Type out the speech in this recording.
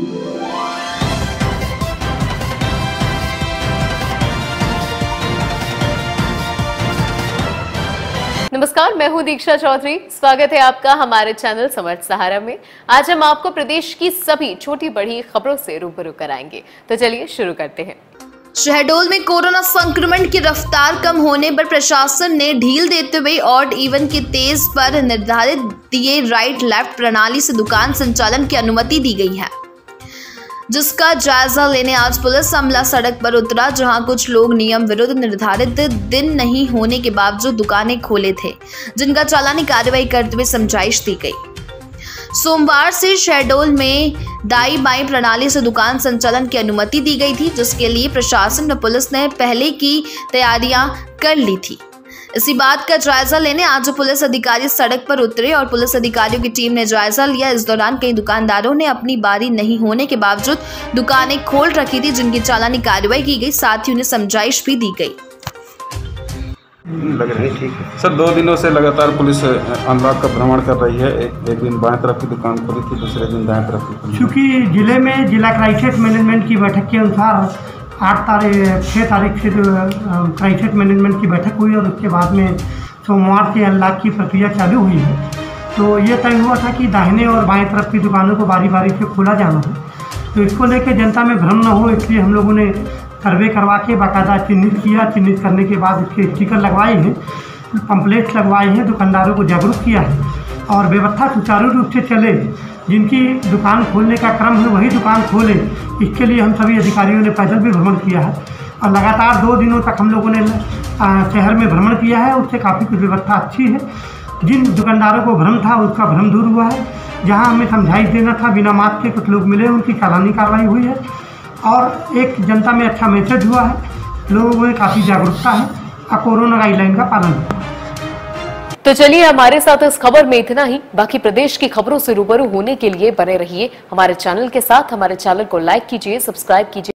नमस्कार, मैं हूं दीक्षा चौधरी। स्वागत है आपका हमारे चैनल समर्थ सहारा में। आज हम आपको प्रदेश की सभी छोटी बड़ी खबरों से रूबरू कराएंगे, तो चलिए शुरू करते हैं। शहडोल में कोरोना संक्रमण की रफ्तार कम होने पर प्रशासन ने ढील देते हुए ऑड इवन के तेज पर निर्धारित दिए राइट लेफ्ट प्रणाली से दुकान संचालन की अनुमति दी गई है, जिसका जायजा लेने आज पुलिस अमला सड़क पर उतरा, जहां कुछ लोग नियम विरुद्ध निर्धारित दिन नहीं होने के बावजूद दुकानें खोले थे, जिनका चालानी कार्रवाई करते हुए समझाइश दी गई। सोमवार से शहडोल में दाई बाई प्रणाली से दुकान संचालन की अनुमति दी गई थी, जिसके लिए प्रशासन व पुलिस ने पहले की तैयारियां कर ली थी। इसी बात का जायजा लेने आज पुलिस अधिकारी सड़क पर उतरे और पुलिस अधिकारियों की टीम ने जायजा लिया। इस दौरान कई दुकानदारों ने अपनी बारी नहीं होने के बावजूद दुकानें खोल रखी थी, जिनकी चालानी कार्रवाई की गई, साथ ही उन्हें समझाइश भी दी गई। लग रही ठीक है सर। 2 दिनों से लगातार पुलिस अनलॉक का भ्रमण कर रही है। एक दिन बाएं तरफ की दुकान खुली थी, दूसरे दिन दाएं तरफ की खुली। क्योंकि जिले में जिला क्राइसिस मैनेजमेंट की बैठक के अनुसार 6 तारीख से क्राइसिस मैनेजमेंट की बैठक हुई और उसके बाद में सोमवार से अनलॉक की प्रक्रिया चालू हुई है। तो ये तय हुआ था कि दाहिने और बाएं तरफ की दुकानों को बारी बारी से खोला जाना है। तो इसको लेकर जनता में भ्रम न हो, इसलिए हम लोगों ने सर्वे करवा के बाकायदा चिन्हित किया। चिन्हित करने के बाद इसके स्टिकर लगवाए हैं, पम्पलेट्स लगवाए हैं, दुकानदारों को जागरूक किया है और व्यवस्था सुचारू रूप से चले। जिनकी दुकान खोलने का क्रम है वही दुकान खोले, इसके लिए हम सभी अधिकारियों ने पैदल भी भ्रमण किया है और लगातार 2 दिनों तक हम लोगों ने शहर में भ्रमण किया है। उससे काफ़ी कुछ व्यवस्था अच्छी है। जिन दुकानदारों को भ्रम था उसका भ्रम दूर हुआ है। जहां हमें समझाइश देना था, बिना मास्क के कुछ लोग मिले, उनकी चालानी कार्रवाई हुई है और एक जनता में अच्छा मैसेज हुआ है। लोगों में काफ़ी जागरूकता है और कोरोना गाइडलाइन का पालन है। तो चलिए, हमारे साथ इस खबर में इतना ही। बाकी प्रदेश की खबरों से रूबरू होने के लिए बने रहिए हमारे चैनल के साथ। हमारे चैनल को लाइक कीजिए, सब्सक्राइब कीजिए।